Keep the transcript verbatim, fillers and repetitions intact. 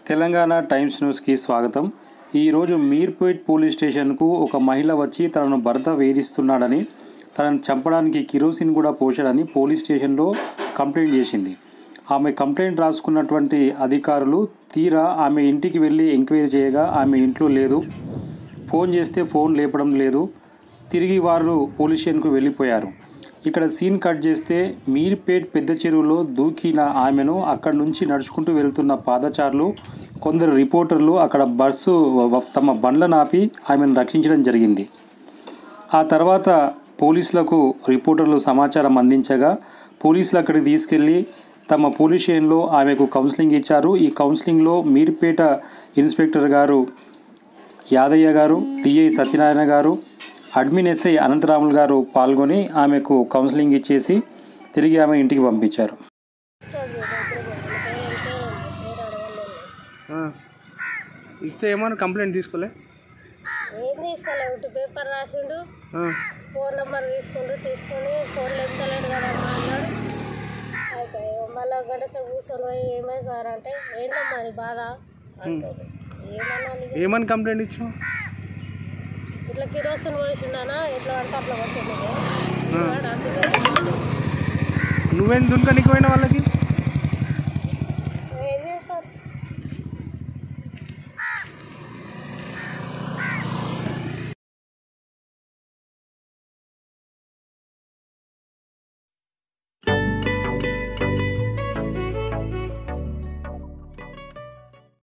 Telangana times న్యూస్కి స్వాగతం. ఈరోజు మీర్పేట్ పోలీస్ స్టేషన్కు ఒక మహిళ వచ్చి తనను భర్త వేధిస్తున్నాడని, తనను చంపడానికి కిరోసిన్ కూడా పోశాడని పోలీస్ స్టేషన్లో కంప్లైంట్ చేసింది. ఆమె కంప్లైంట్ రాసుకున్నటువంటి అధికారులు తీరా ఆమె ఇంటికి వెళ్ళి ఎంక్వైరీ చేయగా ఆమె ఇంట్లో లేదు. ఫోన్ చేస్తే ఫోన్ లేపడం లేదు. తిరిగి వారు పోలీస్ స్టేషన్కు వెళ్ళిపోయారు. ఇక్కడ సీన్ కట్ చేస్తే మీర్పేట్ పెద్ద చెరువులో దూకిన ఆమెను అక్కడి నుంచి నడుచుకుంటూ వెళ్తున్న పాదచారులు, కొందరు రిపోర్టర్లు అక్కడ బస్సు తమ బండ్లను ఆపి ఆమెను రక్షించడం జరిగింది. ఆ తర్వాత పోలీసులకు రిపోర్టర్లు సమాచారం అందించగా పోలీసులు అక్కడికి తీసుకెళ్ళి తమ పోలీస్ స్టేషన్లో ఆమెకు కౌన్సిలింగ్ ఇచ్చారు. ఈ కౌన్సిలింగ్లో మీర్పేట ఇన్స్పెక్టర్ గారు యాదయ్య గారు, టిఐ సత్యనారాయణ గారు, అడ్మిన్ ఎస్ఐ అనంతరాములు గారు పాల్గొని ఆమెకు కౌన్సిలింగ్ ఇచ్చేసి తిరిగి ఆమె ఇంటికి పంపించారు. ఇస్తే ఏమన్నా కంప్లైంట్ తీసుకోలే? ఏం తీసుకోలే, ఒకటి పేపర్ రాసిండు, ఫోన్ నెంబర్ తీసుకుంటూ తీసుకొని ఫోన్ లేపుతలేడు కదా అన్నాడు. అయితే మళ్ళీ గంట సేపు కూర్చొని పోయి ఏమైంది సార్ అంటే ఏందమ్మా మరి బాధ అంటాడు. ఏమన్నా ఏమని కంప్లైంట్ ఇచ్చావు? ఇట్లా కిరోసిన్ పోసిండానా ఎట్లా అంటే అట్లా పడుతుంది. నువ్వేం దున్క నీకు పోయిన వాళ్ళకి